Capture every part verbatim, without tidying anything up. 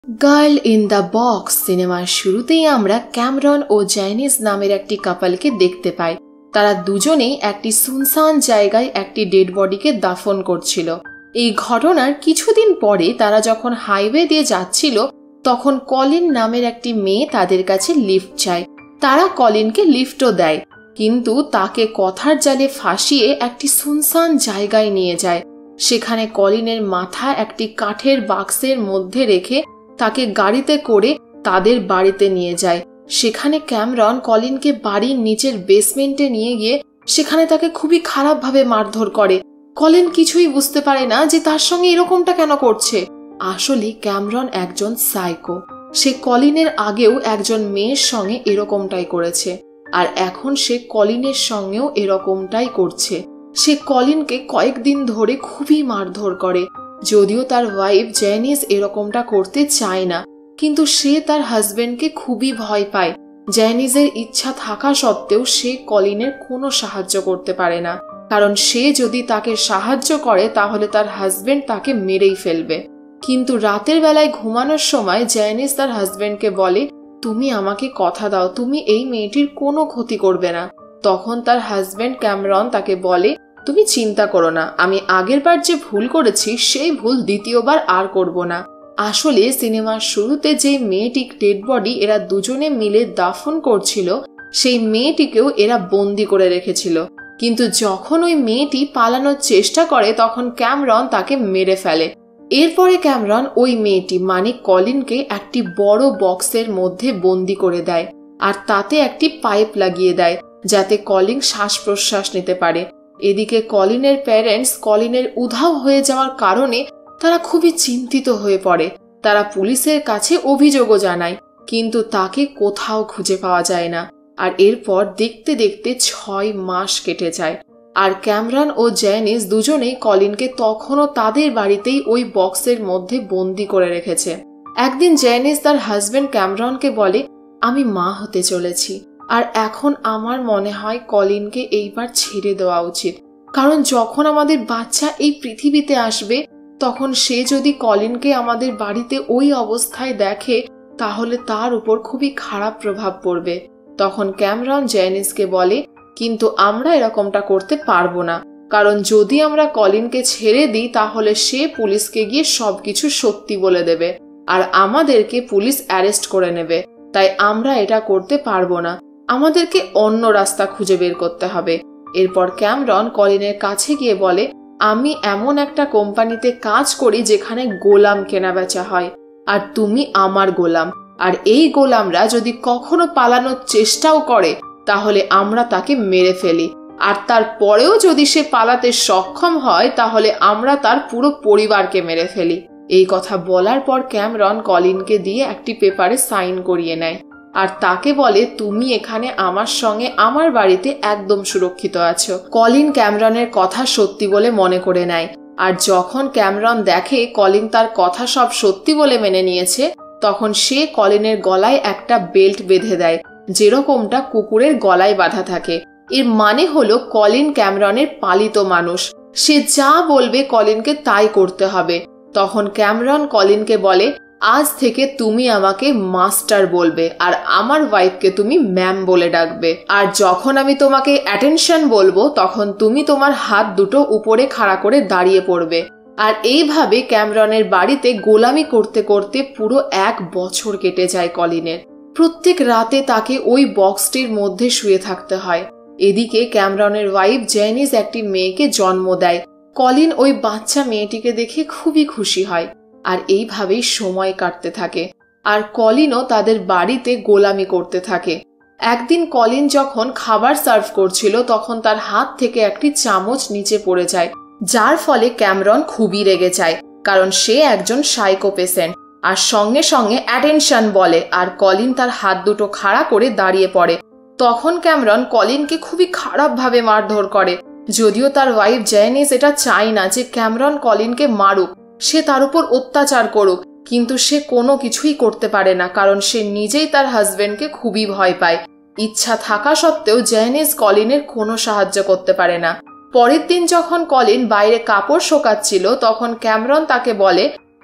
Girl in the box সিনেমার শুরুতেই আমরা ক্যামেরন ও জ্যানিস নামের একটি কাপলকে দেখতে পাই। তারা দুজনেই একটি সুনসান জায়গায় একটি ডেড বডিকে দাফন করছিল। এই ঘটনার কিছুদিন পরে তারা যখন হাইওয়ে দিয়ে যাচ্ছিল তখন কলিন নামের একটি মেয়ে তাদের কাছে লিফট চায়। তারা কলিনকে লিফটও দেয়, কিন্তু তাকে কথার জালে ফাঁসিয়ে একটি সুনসান জায়গায় নিয়ে যায়। সেখানে কলিনের মাথা একটি কাঠের বাক্সের মধ্যে রেখে তাকে গাড়িতে করে তাদের বাড়িতে নিয়ে যায়। সেখানে ক্যামেরন কলিনকে বাড়ির নিচের বেসমেন্টে নিয়ে গিয়ে সেখানে তাকে খুবই খারাপভাবে মারধর করে। কলিন কিছুই বুঝতে পারে না যে তার সঙ্গে এরকমটা কেন করছে। আসলে ক্যামেরন একজন সাইকো। সে কলিনের আগেও একজন মেয়ের সঙ্গে এরকমটাই করেছে, আর এখন সে কলিনের সঙ্গেও এরকমটাই করছে। সে কলিনকে কয়েকদিন ধরে খুবই মারধর করে। যদিও তার ওয়াইফ জ্যানিস এরকমটা করতে চায় না, কিন্তু সে তার হাজবেন্ডকে খুবই ভয় পায়। জ্যানিসের ইচ্ছা থাকা সত্ত্বেও সে কলিনের কোনো সাহায্য করতে পারে না, কারণ সে যদি তাকে সাহায্য করে তাহলে তার হাজবেন্ড তাকে মেরেই ফেলবে। কিন্তু রাতের বেলায় ঘুমানোর সময় জ্যানিস তার হাজবেন্ডকে বলে, তুমি আমাকে কথা দাও, তুমি এই মেয়েটির কোনো ক্ষতি করবে না। তখন তার হাজবেন্ড ক্যামেরন তাকে বলে, তুমি চিন্তা করো না, আমি আগের বার যে ভুল করেছি সেই ভুল দ্বিতীয়বার আর করব না। আসলে সিনেমার শুরুতে যে মেয়েটি ডেড বডি এরা দুজনে মিলে দাফন করছিল, সেই মেয়েটিকেও এরা বন্দি করে রেখেছিল। কিন্তু যখন ওই মেয়েটি পালানোর চেষ্টা করে তখন ক্যামেরন তাকে মেরে ফেলে। এরপরে ক্যামেরন ওই মেয়েটি মানে কলিনকে একটি বড় বক্সের মধ্যে বন্দি করে দেয়, আর তাতে একটি পাইপ লাগিয়ে দেয় যাতে কলিন শ্বাস প্রশ্বাস নিতে পারে। এদিকে কলিনের প্যারেন্টস কলিনের উধাও হয়ে যাওয়ার কারণে তারা খুবই চিন্তিত হয়ে পড়ে। তারা পুলিশের কাছে অভিযোগও জানায়, কিন্তু তাকে কোথাও খুঁজে পাওয়া যায় না। আর এরপর দেখতে দেখতে ছয় মাস কেটে যায়, আর ক্যামেরন ও জ্যানিস দুজনেই কলিনকে তখনও তাদের বাড়িতেই ওই বক্সের মধ্যে বন্দি করে রেখেছে। একদিন জ্যানিস তার হাজবেন্ড ক্যামেরনকে বলে, আমি মা হতে চলেছি, আর এখন আমার মনে হয় কলিনকে এইবার ছেড়ে দেওয়া উচিত, কারণ যখন আমাদের বাচ্চা এই পৃথিবীতে আসবে তখন সে যদি কলিনকে আমাদের বাড়িতে ওই অবস্থায় দেখে তাহলে তার উপর খুবই খারাপ প্রভাব পড়বে। তখন ক্যামেরন জ্যানিসকে বলে, কিন্তু আমরা এরকমটা করতে পারবো না, কারণ যদি আমরা কলিনকে ছেড়ে দিই তাহলে সে পুলিশকে গিয়ে সবকিছু সত্যি বলে দেবে, আর আমাদেরকে পুলিশ অ্যারেস্ট করে নেবে। তাই আমরা এটা করতে পারবো না, আমাদেরকে অন্য রাস্তা খুঁজে বের করতে হবে। এরপর ক্যামেরন কলিনের কাছে গিয়ে বলে, আমি এমন একটা কোম্পানিতে কাজ করি যেখানে গোলাম কেনা বেচা হয়, আর তুমি আমার গোলাম, আর এই গোলামরা যদি কখনো পালানোর চেষ্টাও করে তাহলে আমরা তাকে মেরে ফেলি, আর তারপরেও যদি সে পালাতে সক্ষম হয় তাহলে আমরা তার পুরো পরিবারকে মেরে ফেলি। এই কথা বলার পর ক্যামেরন কলিনকে দিয়ে একটি পেপারে সাইন করিয়ে নেয়, আর তাকে বলে, তুমি এখানে আমার সঙ্গে আমার বাড়িতে একদম সুরক্ষিত আছো। কলিন ক্যামেরনের কথা সত্যি বলে মনে করে নেয়, আর যখন ক্যামেরন দেখে কলিন তার কথা সব সত্যি বলে মেনে নিয়েছে তখন সে কলিনের গলায় একটা বেল্ট বেঁধে দেয়, যেরকমটা কুকুরের গলায় বাঁধা থাকে। এর মানে হলো কলিন ক্যামেরনের পালিত মানুষ, সে যা বলবে কলিনকে তাই করতে হবে। তখন ক্যামেরন কলিনকে বলে, আজ থেকে তুমি আমাকে মাস্টার বলবে, আর আমার ওয়াইফকে তুমি ম্যাম বলে ডাকবে, আর যখন আমি তোমাকে অ্যাটেনশন বলবো তখন তুমি তোমার হাত দুটো উপরে খাড়া করে দাঁড়িয়ে পড়বে। আর এইভাবে ক্যামেরনের বাড়িতে গোলামি করতে করতে পুরো এক বছর কেটে যায় কলিনের। প্রত্যেক রাতে তাকে ওই বক্সটির মধ্যে শুয়ে থাকতে হয়। এদিকে ক্যামেরনের ওয়াইফ জ্যানিস একটি মেয়েকে জন্ম দেয়। কলিন ওই বাচ্চা মেয়েটিকে দেখে খুবই খুশি হয়, আর এইভাবেই সময় কাটতে থাকে। আর কলিনও তাদের বাড়িতে গোলামি করতে থাকে। একদিন কলিন যখন খাবার সার্ভ করছিল তখন তার হাত থেকে একটি চামচ নিচে পড়ে যায়, যার ফলে ক্যামেরন খুবই রেগে যায়, কারণ সে একজন সাইকো পেশেন্ট, আর সঙ্গে সঙ্গে অ্যাটেনশন বলে, আর কলিন তার হাত দুটো খাড়া করে দাঁড়িয়ে পড়ে। তখন ক্যামেরন কলিনকে খুবই খারাপভাবে মারধর করে। যদিও তার ওয়াইফ জ্যানিস এটা চায় না যে ক্যামেরন কলিনকে মারুক, সে তার উপর অত্যাচার করুক, কিন্তু সে কোনো কিছুই করতে পারে না, কারণ সে নিজেই তার হাজবেন্ডকে খুবই ভয় পায়। ইচ্ছা থাকা সত্ত্বেও জ্যানিস কলিনের কোনো সাহায্য করতে পারে না। পরের দিন যখন কলিন বাইরে কাপড় শোকাচ্ছিল তখন ক্যামেরন তাকে বলে,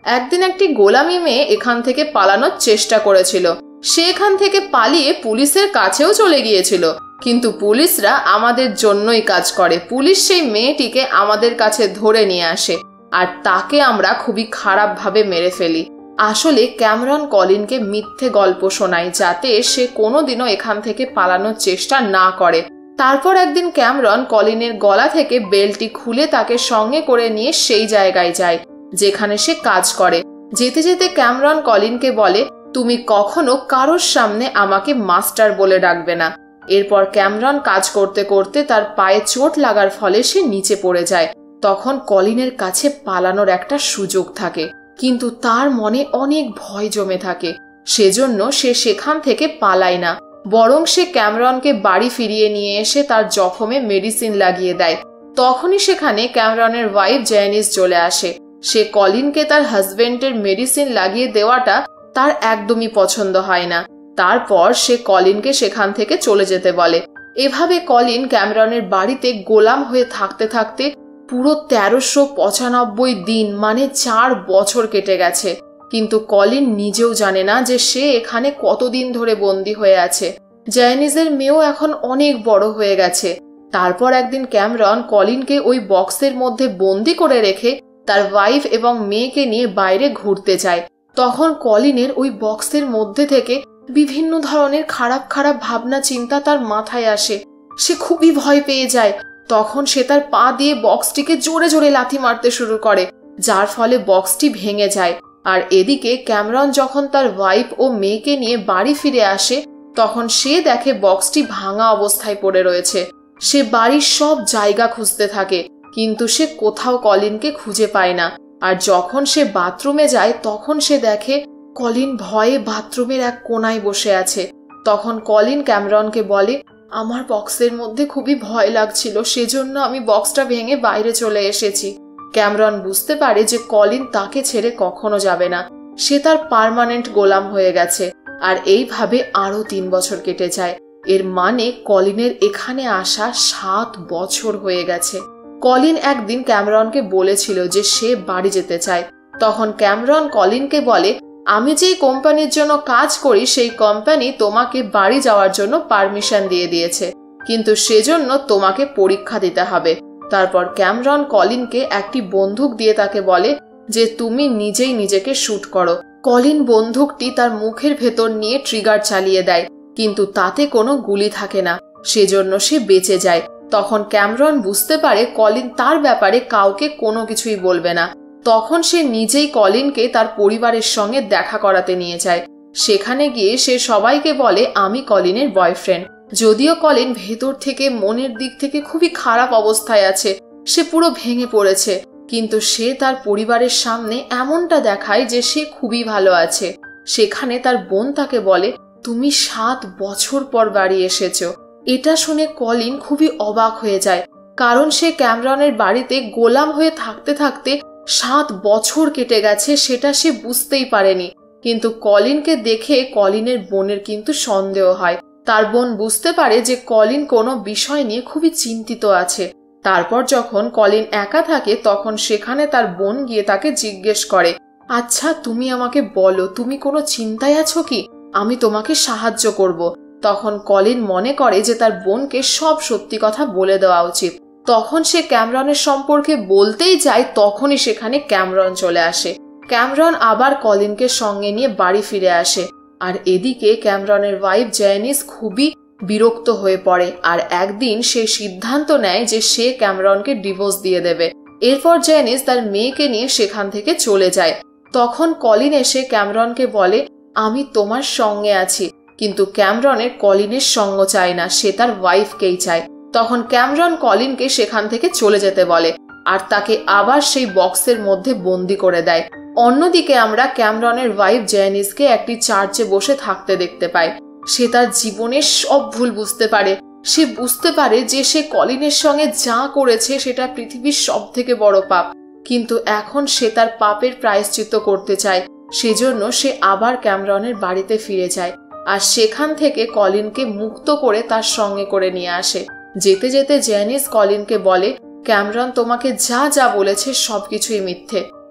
একদিন একটি গোলামি মেয়ে এখান থেকে পালানোর চেষ্টা করেছিল। সে এখান থেকে পালিয়ে পুলিশের কাছেও চলে গিয়েছিল, কিন্তু পুলিশরা আমাদের জন্যই কাজ করে। পুলিশ সেই মেয়েটিকে আমাদের কাছে ধরে নিয়ে আসে আর তাকে আমরা খুবই খারাপভাবে মেরে ফেলি। আসলে ক্যামেরন কলিনকে মিথ্যে গল্প শোনায় যাতে সে কোনোদিনও এখান থেকে পালানোর চেষ্টা না করে। তারপর একদিন ক্যামেরন কলিনের গলা থেকে বেল্টটি খুলে তাকে সঙ্গে করে নিয়ে সেই জায়গায় যায় যেখানে সে কাজ করে। যেতে যেতে ক্যামেরন কলিনকে বলে, তুমি কখনো কারোর সামনে আমাকে মাস্টার বলে ডাকবে না। এরপর ক্যামেরন কাজ করতে করতে তার পায়ে চোট লাগার ফলে সে নিচে পড়ে যায়। তখন কলিনের কাছে পালানোর একটা সুযোগ থাকে, কিন্তু তার মনে অনেক ভয় জমে থাকে। সেজন্য সে সেখান থেকে পালায় না, বরং সে ক্যামেরনকে বাড়ি ফিরিয়ে নিয়ে এসে তার জখমে মেডিসিন লাগিয়ে দেয়। তখনই সেখানে ক্যামেরনের ওয়াইফ জ্যানিস চলে আসে। সে কলিনকে তার হাজবেন্ডের মেডিসিন লাগিয়ে দেওয়াটা তার একদমই পছন্দ হয় না। তারপর সে কলিনকে সেখান থেকে চলে যেতে বলে। এভাবে কলিন ক্যামেরনের বাড়িতে গোলাম হয়ে থাকতে থাকতে পুরো তেরোশো পঁচানব্বই দিন মানে চার বছর কেটে গেছে। কিন্তু কলিন নিজেও জানে না যে সে এখানে কতদিন ধরে বন্দী হয়ে আছে। জ্যানিসের মেয়েও এখন অনেক বড় হয়ে গেছে। তারপর একদিন ক্যামেরন কলিনকে ওই বক্সের মধ্যে বন্দি করে রেখে তার ওয়াইফ এবং মেয়েকে নিয়ে বাইরে ঘুরতে যায়। তখন কলিনের ওই বক্সের মধ্যে থেকে বিভিন্ন ধরনের খারাপ খারাপ ভাবনা চিন্তা তার মাথায় আসে। সে খুবই ভয় পেয়ে যায়। তখন সে তার পা দিয়ে বক্সটিকে জোরে জোরে লাথি মারতে শুরু করে, যার ফলে বক্সটি ভেঙে যায়। আর এদিকে ক্যামেরন যখন তার ওয়াইফ ও মেয়েকে নিয়ে বাড়ি ফিরে আসে তখন সে দেখে বক্সটি ভাঙা অবস্থায় পড়ে রয়েছে। সে বাড়ির সব জায়গা খুঁজতে থাকে, কিন্তু সে কোথাও কলিনকে খুঁজে পায় না। আর যখন সে বাথরুমে যায় তখন সে দেখে কলিন ভয়ে বাথরুমের এক কোনায় বসে আছে। তখন কলিন ক্যামেরনকে বলে, আমার বক্সের মধ্যে খুবই ভয় লাগছিল, সেজন্য আমি বক্সটা ভেঙে বাইরে চলে এসেছি। ক্যামেরন বুঝতে পারে যে কলিন তাকে ছেড়ে কখনো যাবে না। সে তার পার্মানেন্ট গোলাম হয়ে গেছে। আর এইভাবে আরো তিন বছর কেটে যায়। এর মানে কলিনের এখানে আসা সাত বছর হয়ে গেছে। কলিন একদিন ক্যামেরনকে বলেছিল যে সে বাড়ি যেতে চায়। তখন ক্যামেরন কলিনকে বলে, আমি যেই কোম্পানির জন্য কাজ করি সেই কোম্পানি তোমাকে বাড়ি যাওয়ার জন্য পারমিশন দিয়ে দিয়েছে, কিন্তু সেজন্য তোমাকে পরীক্ষা দিতে হবে। তারপর ক্যামেরন কলিনকে একটি বন্দুক দিয়ে তাকে বলে যে তুমি নিজেই নিজেকে শুট করো। কলিন বন্দুকটি তার মুখের ভেতর নিয়ে ট্রিগার চালিয়ে দেয়, কিন্তু তাতে কোনো গুলি থাকে না, সেজন্য সে বেঁচে যায়। তখন ক্যামেরন বুঝতে পারে কলিন তার ব্যাপারে কাউকে কোনো কিছুই বলবে না। তখন সে নিজেই কলিনকে তার পরিবারের সঙ্গে দেখা করাতে নিয়ে যায়। সেখানে গিয়ে সে সবাইকে বলে আমি কলিনের বয়ফ্রেন্ড। যদিও কলিন ভেতর থেকে মনের দিক থেকে খুবই খারাপ অবস্থায় আছে, সে পুরো ভেঙে পড়েছে, কিন্তু সে তার পরিবারের সামনে এমনটা দেখায় যে সে খুবই ভালো আছে। সেখানে তার বোন তাকে বলে, তুমি সাত বছর পর বাড়ি এসেছো। এটা শুনে কলিন খুবই অবাক হয়ে যায়, কারণ সে ক্যামেরনের বাড়িতে গোলাম হয়ে থাকতে থাকতে সাত বছর কেটে গেছে সেটা সে বুঝতেই পারেনি। কিন্তু কলিনকে দেখে কলিনের বোনের কিন্তু সন্দেহ হয়। তার বোন বুঝতে পারে যে কলিন কোনো বিষয় নিয়ে খুবই চিন্তিত আছে। তারপর যখন কলিন একা থাকে তখন সেখানে তার বোন গিয়ে তাকে জিজ্ঞেস করে, আচ্ছা তুমি আমাকে বলো তুমি কোনো চিন্তায় আছো কি, আমি তোমাকে সাহায্য করব। তখন কলিন মনে করে যে তার বোনকে সব সত্যি কথা বলে দেওয়া উচিত। তখন সে ক্যামেরনের সম্পর্কে বলতেই যায়, তখনই সেখানে ক্যামেরন চলে আসে। ক্যামেরন আবার কলিনকে সঙ্গে নিয়ে বাড়ি ফিরে আসে। আর এদিকে ক্যামেরনের ওয়াইফ জ্যানিস খুবই বিরক্ত হয়ে পড়ে আর একদিন সে সিদ্ধান্ত নেয় যে সে ক্যামেরনকে ডিভোর্স দিয়ে দেবে। এরপর জ্যানিস তার মেয়েকে নিয়ে সেখান থেকে চলে যায়। তখন কলিন এসে ক্যামেরনকে বলে, আমি তোমার সঙ্গে আছি। কিন্তু ক্যামেরনের কলিনের সঙ্গ চায় না, সে তার ওয়াইফকেই চায়। তখন ক্যামেরন কলিনকে সেখান থেকে চলে যেতে বলে আর তাকে আবার সেই বক্সের মধ্যে বন্দি করে দেয়। অন্যদিকে আমরা ক্যামেরনের ওয়াইফ জ্যানিসকে একটি চার্চে বসে থাকতে দেখতে পাই। সে তার জীবনের সব ভুল বুঝতে পারে। সে বুঝতে পারে যে সে কলিনের সঙ্গে যা করেছে সেটা পৃথিবীর সব থেকে বড় পাপ, কিন্তু এখন সে তার পাপের প্রায়শ্চিত্ত করতে চায়। সেজন্য সে আবার ক্যামেরনের বাড়িতে ফিরে যায় আর সেখান থেকে কলিনকে মুক্ত করে তার সঙ্গে করে নিয়ে আসে। যেতে যেতে জ্যানিস কলিনকে বলে, ক্যামেরন তোমাকে যা যা বলেছে সবকিছুই মিথ্যে।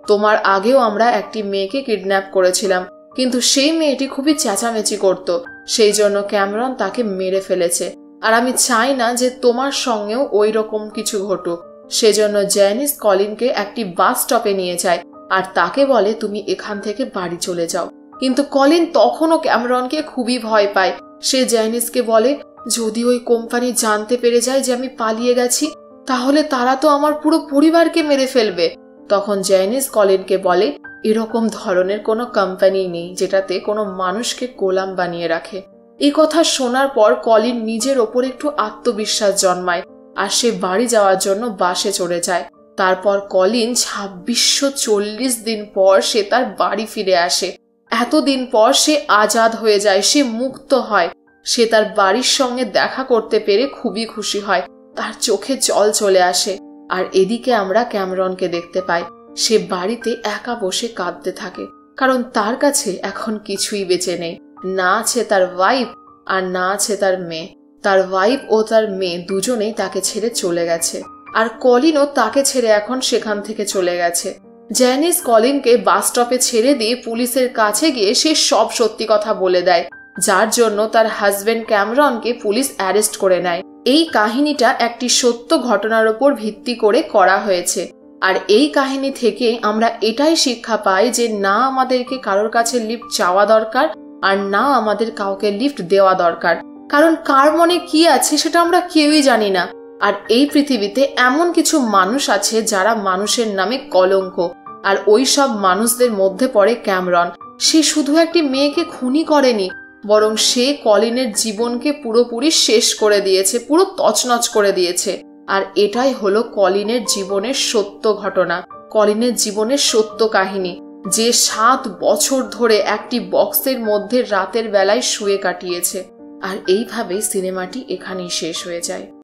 তোমার আগেও আমরা একটি মেয়েকে কিডন্যাপ করেছিলাম, কিন্তু সেই মেয়েটি খুবই চেঁচামেচি করত, সেই জন্য ক্যামেরন তাকে মেরে ফেলেছে। আর আমি চাই না যে তোমার সঙ্গেও ওই রকম কিছু ঘটুক। সেজন্য জ্যানিস কলিনকে একটি বাস স্টপে নিয়ে যায় আর তাকে বলে তুমি এখান থেকে বাড়ি চলে যাও। কিন্তু কলিন তখনও ক্যামেরনকে খুবই ভয় পায়। সে জ্যানিসকে বলে যদি ওই কোম্পানি জানতে পেরে যায় যে আমি পালিয়ে গেছি, তাহলে তারা তো আমার পুরো পরিবারকে মেরে ফেলবে। তখন জ্যানিস কলিনকে বলে এরকম ধরনের কোনো কোম্পানি নেই যেটাতে কোনো মানুষকে গোলাম বানিয়ে রাখে। এই কথা শোনার পর কলিন নিজের ওপর একটু আত্মবিশ্বাস জন্মায় আর সে বাড়ি যাওয়ার জন্য বাসে চড়ে যায়। তারপর কলিন ছাব্বিশশো চল্লিশ দিন পর সে তার বাড়ি ফিরে আসে। এতদিন পর সে আজাদ হয়ে যায়, সে মুক্ত হয়। সে তার বাড়ির সঙ্গে দেখা করতে পেরে খুবই খুশি হয়, তার চোখে জল চলে আসে। আর এদিকে আমরা ক্যামেরনকে দেখতে পাই, সে বাড়িতে একা বসে কাঁদতে থাকে, কারণ তার কাছে এখন কিছুই বেঁচে নেই। না আছে তার ওয়াইফ আর না আছে তার মেয়ে। তার ওয়াইফ ও তার মেয়ে দুজনেই তাকে ছেড়ে চলে গেছে, আর কলিনও তাকে ছেড়ে এখন সেখান থেকে চলে গেছে। জ্যানিস কলিনকে বাস স্টপে ছেড়ে দিয়ে পুলিশের কাছে গিয়ে সে সব সত্যি কথা বলে দেয়, যার জন্য তার হাজবেন্ড ক্যামেরনকে পুলিশ অ্যারেস্ট করে নেয়। এই কাহিনীটা একটি সত্য ঘটনার উপর ভিত্তি করে করা হয়েছে। আর এই কাহিনী থেকে আমরা এটাই শিক্ষা পাই যে না আমাদেরকে কারোর কাছে লিফট চাওয়া দরকার আর না আমাদের কাউকে লিফট দেওয়া দরকার, কারণ কার মনে কি আছে সেটা আমরা কেউই জানি না। আর এই পৃথিবীতে এমন কিছু মানুষ আছে যারা মানুষের নামে কলঙ্ক, আর ওই সব মানুষদের মধ্যে পড়ে ক্যামেরন। সে শুধু একটি মেয়েকে খুনই করেনি, বরং সে কলিনের জীবনকে পুরোপুরি শেষ করে দিয়েছে, পুরো তছনছ করে দিয়েছে। আর এটাই হলো কলিনের জীবনের সত্য ঘটনা, কলিনের জীবনের সত্য কাহিনী, যে সাত বছর ধরে একটি বক্সের মধ্যে রাতের বেলায় শুয়ে কাটিয়েছে। আর এইভাবেই সিনেমাটি এখানেই শেষ হয়ে যায়।